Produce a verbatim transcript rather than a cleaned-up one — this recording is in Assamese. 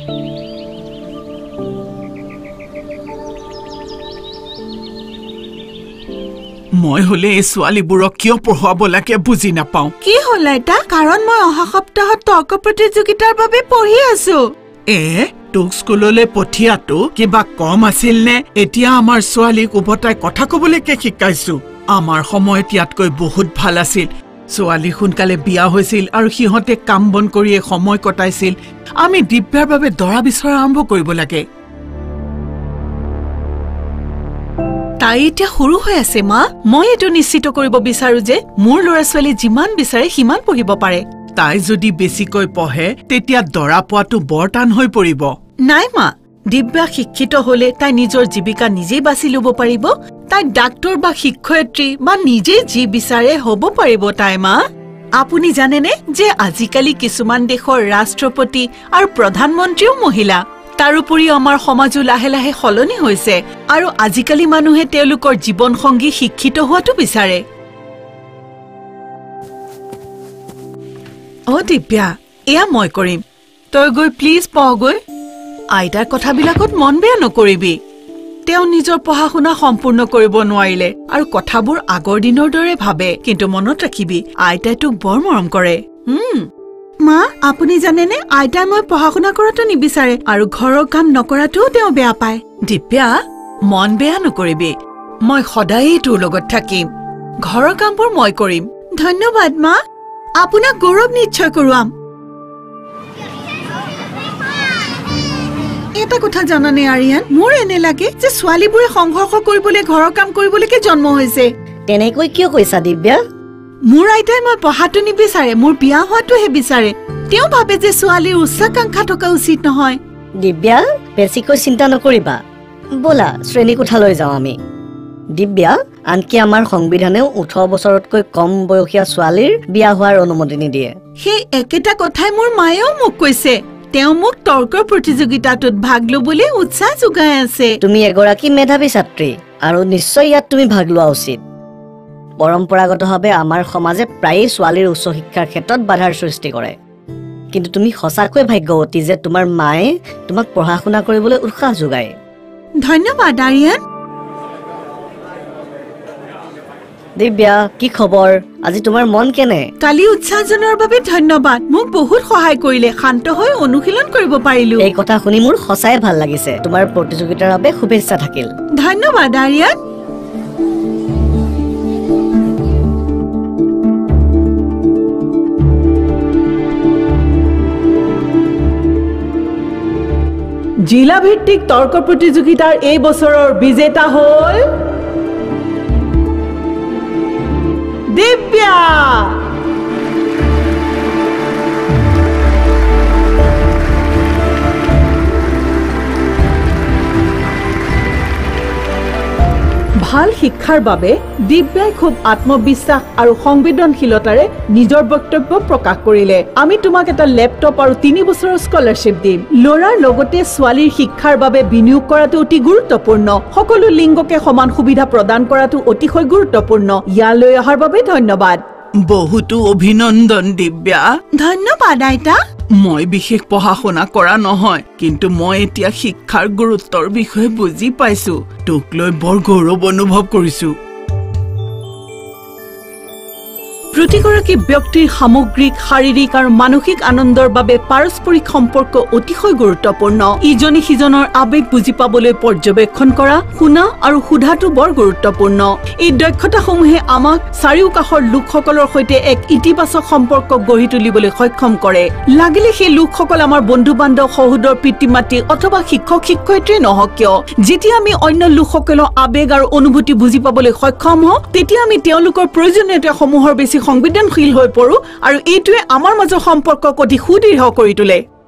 মই হলে এই ছোৱালীবোৰক কিয় পঢ়ুৱাব লাগে বুজি নাপাওঁ। কি হ'ল এটা? কাৰণ মই অহা সপ্তাহত তৰ্ক প্ৰতিযোগিতাৰ বাবে পঢ়ি আছো। এ তোক স্কুললৈ পঠিয়াটো কিবা কম আছিল নে? এতিয়া আমাৰ ছোৱালীক উভতাই কথা কবলৈকে শিকাইছো। আমাৰ সময়ত ইয়াতকৈ বহুত ভাল আছিল। ছোৱালী সোনকালে বিয়া হৈছিল আৰু সিহঁতে কাম বন কৰিয়ে সময় কটাইছিল। আমি দিব্যাৰ বাবে দৰা বিচৰা আৰম্ভ কৰিব লাগে। তাই এতিয়া সৰু হৈ আছে মা। মই এইটো নিশ্চিত কৰিব বিচাৰো যে মোৰ ল'ৰা ছোৱালী যিমান বিচাৰে সিমান পঢ়িব পাৰে। তাই যদি বেছিকৈ পঢ়ে তেতিয়া দৰা পোৱাটো বৰ টান হৈ পৰিব। নাই মা, দিব্যা শিক্ষিত হলে তাই নিজৰ জীৱিকা নিজেই বাছি ল'ব পাৰিব। তাই ডাক্তৰ বা শিক্ষয়িত্ৰী বা নিজেই যি বিচাৰে হ'ব পাৰিব তাই মা। আপুনি জানেনে যে আজিকালি কিছুমান দেশৰ ৰাষ্ট্ৰপতি আৰু প্ৰধানমন্ত্ৰীও মহিলা। তাৰোপৰি আমাৰ সমাজো লাহে লাহে সলনি হৈছে আৰু আজিকালি মানুহে তেওঁলোকৰ জীৱন সংগী শিক্ষিত হোৱাটো বিচাৰে। অ দিব্যা, এয়া মই কৰিম। তই গৈ প্লিজ পঢ়গৈ। আইতাৰ কথাবিলাকত মন বেয়া নকৰিবি। তেওঁ নিজৰ পঢ়া শুনা সম্পূৰ্ণ কৰিব নোৱাৰিলে আৰু কথাবোৰ আগৰ দিনৰ দৰে ভাবে। কিন্তু মনত ৰাখিবি, আইতাই তোক বৰ মৰম কৰে। উম মা, আপুনি জানেনে আইতাই মই পঢ়া শুনা কৰাটো নিবিচাৰে আৰু ঘৰৰ কাম নকৰাটোও তেওঁ বেয়া পায়। দিব্যা, মন বেয়া নকৰিবি। মই সদায়েই তোৰ লগত থাকিম। ঘৰৰ কামবোৰ মই কৰিম। ধন্যবাদ মা, আপোনাক গৌৰৱ নিশ্চয় কৰোৱাম। এটা কথা জানানে আৰিয়ান, মোৰ এনে লাগে যে ছোৱালীবোৰে সংঘৰ্ষ কৰিবলৈ ঘৰৰ কাম কৰিবলৈকে জন্ম হৈছে। তেনেকৈ কিয় কৈছা দিব্যা? মোৰ আইতাই মই পঢ়াটো নিবিচাৰে, মোৰ বিয়া হোৱাটোহে বিচাৰে। তেওঁ ভাবে যে ছোৱালীৰ উচ্চাকাংক্ষা থকা উচিত নহয়। দিব্যা, বেছিকৈ চিন্তা নকৰিবা। ব'লা শ্ৰেণী কোঠালৈ যাওঁ আমি। দিব্যা, আনকি আমাৰ সংবিধানেও ওঠৰ বছৰতকৈ কম বয়সীয়া ছোৱালীৰ বিয়া হোৱাৰ অনুমতি নিদিয়ে। সেই একেটা কথাই মোৰ মায়েও মোক কৈছে। তেওঁ মোক তৰ্কৰ প্ৰতিযোগিতাটোত ভাগ ল'বলৈ উৎসাহ যোগাই আছে। তুমি এগৰাকী মেধাৱী ছাত্ৰী আৰু নিশ্চয় ইয়াত তুমি ভাগ লোৱা উচিত। পৰম্পৰাগতভাৱে আমাৰ সমাজে প্ৰায়ে ছোৱালীৰ উচ্চ শিক্ষাৰ ক্ষেত্ৰত বাধাৰ সৃষ্টি কৰে। কিন্তু তুমি সঁচাকৈ ভাগ্যৱতী যে তোমাৰ মায়ে তোমাক পঢ়া শুনা কৰিবলৈ উৎসাহ যোগায়। ধন্যবাদ আৰিয়ান। দিব্যা, কি খবৰ? আজি তোমাৰ মন কেনে? কালি উৎসাহ জনোৱাৰ বাবে ধন্যবাদ। মোক বহুত সহায় কৰিলে। শান্ত হৈ অনুশীলন কৰিব পাৰিলো। এই কথা শুনি মোৰ সঁচাই ভাল লাগিছে। তোমাৰ প্ৰতিযোগিতাৰ বাবে শুভেচ্ছা থাকিল। ধন্যবাদ আৰিয়ান। জিলা ভিত্তিক তৰ্ক প্ৰতিযোগিতাৰ এই বছৰৰ বিজেতা হ'ল দিব্যা। ভাল শিক্ষাৰ বাবে দিব্যাই খুব আত্মবিশ্বাস আৰু সংবেদনশীলতাৰে নিজৰ বক্তব্য প্ৰকাশ কৰিলে। আমি তোমাক এটা লেপটপ আৰু তিনি বছৰৰ স্কলাৰশ্বিপ দিম। ল'ৰাৰ লগতে ছোৱালীৰ শিক্ষাৰ বাবে বিনিয়োগ কৰাটো অতি গুৰুত্বপূৰ্ণ। সকলো লিংগকে সমান সুবিধা প্ৰদান কৰাটো অতিশয় গুৰুত্বপূৰ্ণ। ইয়ালৈ অহাৰ বাবে ধন্যবাদ। বহুতো অভিনন্দন দিব্যা। ধন্যবাদ আইতা। মই বিশেষ পঢ়া শুনা কৰা নহয়, কিন্তু মই এতিয়া শিক্ষাৰ গুৰুত্বৰ বিষয়ে বুজি পাইছো। তোক লৈ বৰ গৌৰৱ অনুভৱ কৰিছো। প্ৰতিগৰাকী ব্যক্তিৰ সামগ্ৰিক শাৰীৰিক আৰু মানসিক আনন্দৰ বাবে পাৰস্পৰিক সম্পৰ্ক অতিশয় গুৰুত্বপূৰ্ণ। ইজনে সিজনৰ আবেগ বুজি পাবলৈ পৰ্যবেক্ষণ কৰা, শুনা আৰু সোধাটো বৰ গুৰুত্বপূৰ্ণ। এই দক্ষতাসমূহে আমাক চাৰিওকাষৰ লোকসকলৰ সৈতে এক ইতিবাচক সম্পৰ্ক গঢ়ি তুলিবলৈ সক্ষম কৰে। লাগিলে সেই লোকসকল আমাৰ বন্ধু বান্ধৱ, সহোদৰ, পিতৃ মাতৃ অথবা শিক্ষক শিক্ষয়িত্ৰীয়ে নহওক কিয়। যেতিয়া আমি অন্য লোকসকলৰ আবেগ আৰু অনুভূতি বুজি পাবলৈ সক্ষম হওঁ, তেতিয়া আমি তেওঁলোকৰ প্ৰয়োজনীয়তাসমূহৰ বেছি সংবেদনশীল হৈ পৰো আৰু এইটোৱে আমাৰ মাজৰ সম্পৰ্কক অধিক সুদৃঢ় কৰি তোলে।